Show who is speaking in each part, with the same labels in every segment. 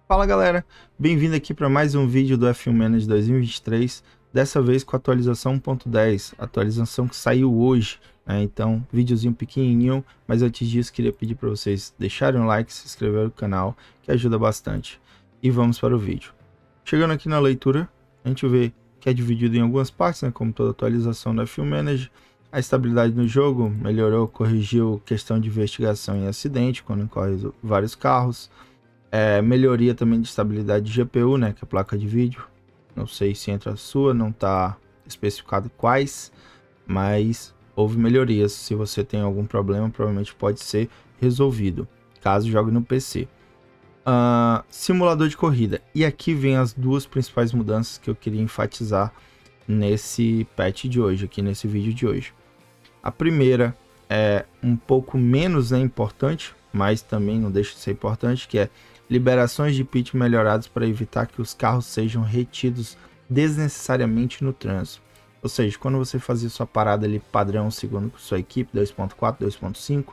Speaker 1: Fala galera, bem-vindo aqui para mais um vídeo do F1 Manager 2023, dessa vez com a atualização 1.10, atualização que saiu hoje, né? Então, videozinho pequenininho, mas antes disso queria pedir para vocês deixarem um like, se inscrever no canal, que ajuda bastante. E vamos para o vídeo. Chegando aqui na leitura, a gente vê que é dividido em algumas partes, né? Como toda atualização do F1 Manager. A estabilidade no jogo melhorou, corrigiu questão de investigação em acidente, quando ocorre vários carros. Melhoria também de estabilidade de GPU, né, que é a placa de vídeo. Não sei se entra a sua, não está especificado quais, mas houve melhorias. Se você tem algum problema, provavelmente pode ser resolvido, caso jogue no PC. Simulador de corrida. E aqui vem as duas principais mudanças que eu queria enfatizar nesse patch de hoje, aqui nesse vídeo de hoje. A primeira é um pouco menos importante, mas também não deixa de ser importante, que é liberações de pit melhoradas para evitar que os carros sejam retidos desnecessariamente no trânsito. Ou seja, quando você fazia sua parada ali padrão, segundo sua equipe, 2.4, 2.5,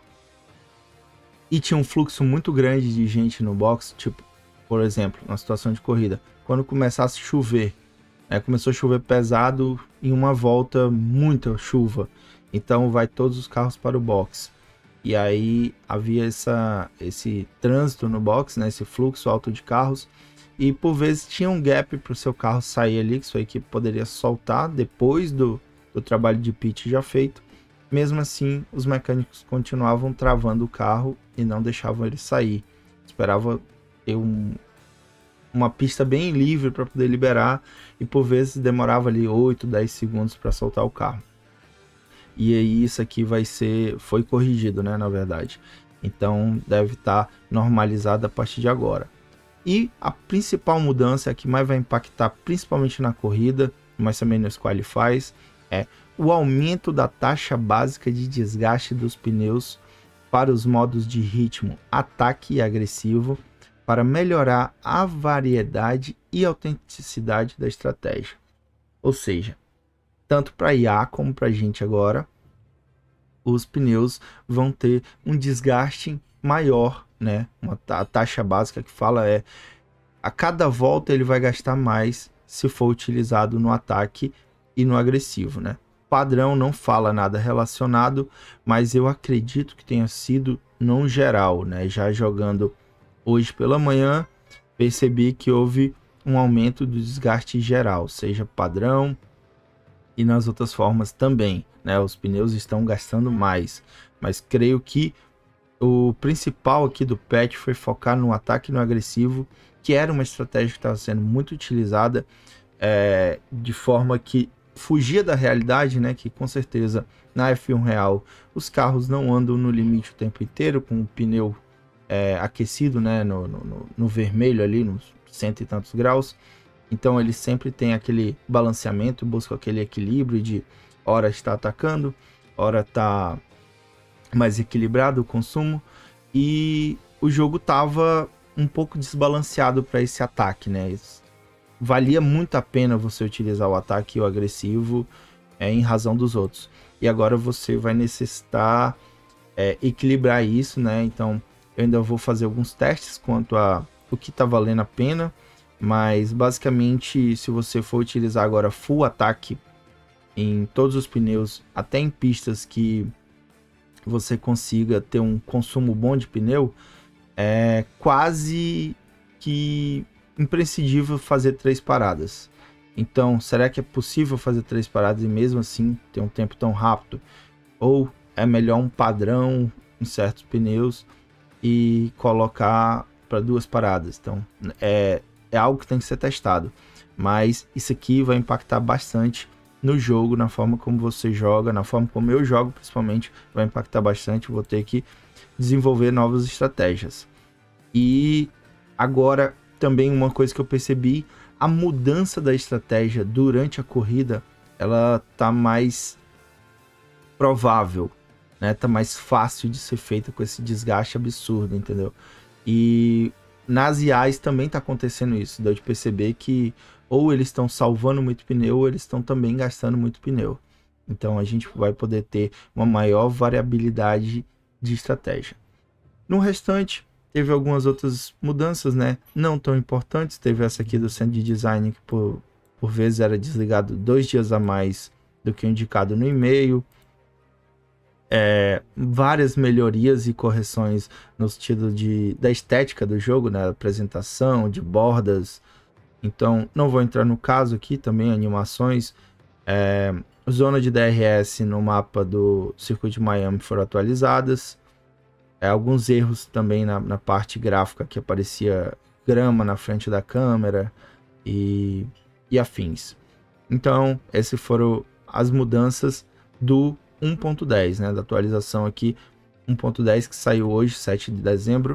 Speaker 1: e tinha um fluxo muito grande de gente no box, tipo, por exemplo, na situação de corrida, quando começasse a chover, começou a chover pesado em uma volta, muita chuva, então vai todos os carros para o box. E aí havia esse trânsito no box, né, esse fluxo alto de carros, e por vezes tinha um gap para o seu carro sair ali, que sua equipe poderia soltar depois do trabalho de pit já feito. Mesmo assim, os mecânicos continuavam travando o carro e não deixavam ele sair. Esperava ter uma pista bem livre para poder liberar, e por vezes demorava ali 8, 10 segundos para soltar o carro. E aí isso aqui foi corrigido, né, na verdade. Então deve estar normalizado a partir de agora. E a principal mudança, a que mais vai impactar principalmente na corrida, mas também nos qualifies, é o aumento da taxa básica de desgaste dos pneus para os modos de ritmo, ataque e agressivo, para melhorar a variedade e autenticidade da estratégia. Ou seja, tanto para IA como para a gente agora, os pneus vão ter um desgaste maior, né? A taxa básica que fala é a cada volta ele vai gastar mais se for utilizado no ataque e no agressivo, né? Padrão não fala nada relacionado, mas eu acredito que tenha sido no geral, né? Já jogando hoje pela manhã, percebi que houve um aumento do desgaste geral, seja padrão e nas outras formas também, né? Os pneus estão gastando mais, mas creio que o principal aqui do patch foi focar no ataque e no agressivo, que era uma estratégia que estava sendo muito utilizada, de forma que fugia da realidade, né? Que com certeza na F1 real os carros não andam no limite o tempo inteiro com o pneu aquecido, né? No vermelho ali, nos 100 e tantos graus. Então ele sempre tem aquele balanceamento, busca aquele equilíbrio de hora está atacando, hora está mais equilibrado o consumo, e o jogo estava um pouco desbalanceado para esse ataque, né? Valia muito a pena você utilizar o ataque e o agressivo em razão dos outros. E agora você vai necessitar equilibrar isso, né? Então eu ainda vou fazer alguns testes quanto a o que está valendo a pena. Mas basicamente, se você for utilizar agora full ataque em todos os pneus, até em pistas que você consiga ter um consumo bom de pneu, é quase que imprescindível fazer 3 paradas. Então, será que é possível fazer 3 paradas e mesmo assim ter um tempo tão rápido? Ou é melhor um padrão em certos pneus e colocar para 2 paradas? Então, é algo que tem que ser testado, mas isso aqui vai impactar bastante no jogo, na forma como você joga, na forma como eu jogo principalmente, vai impactar bastante. Vou ter que desenvolver novas estratégias. E agora também uma coisa que eu percebi, a mudança da estratégia durante a corrida, ela tá mais provável, né? Tá mais fácil de ser feita com esse desgaste absurdo, entendeu? E nas IAs também está acontecendo isso, deu de perceber que ou eles estão salvando muito pneu, ou eles estão também gastando muito pneu. Então a gente vai poder ter uma maior variabilidade de estratégia. No restante, Teve algumas outras mudanças, né? Não tão importantes. Teve essa aqui do centro de design, que por vezes era desligado 2 dias a mais do que o indicado no e-mail. Várias melhorias e correções no sentido da estética do jogo, né? Apresentação, de bordas. Então, não vou entrar no caso aqui, também animações. Zona de DRS no mapa do circuito de Miami foram atualizadas. Alguns erros também na parte gráfica, que aparecia grama na frente da câmera e afins. Então, essas foram as mudanças do 1.10, né, da atualização aqui 1.10 que saiu hoje, 7 de dezembro.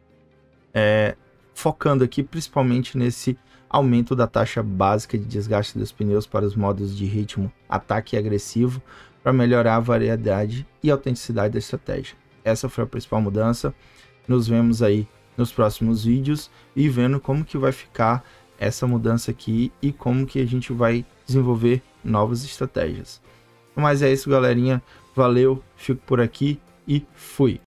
Speaker 1: Focando aqui principalmente nesse aumento da taxa básica de desgaste dos pneus para os modos de ritmo, ataque e agressivo, para melhorar a variedade e autenticidade da estratégia. Essa foi a principal mudança. Nos vemos aí nos próximos vídeos e vendo como que vai ficar essa mudança aqui e como que a gente vai desenvolver novas estratégias. Mas é isso, galerinha. Valeu, fico por aqui e fui!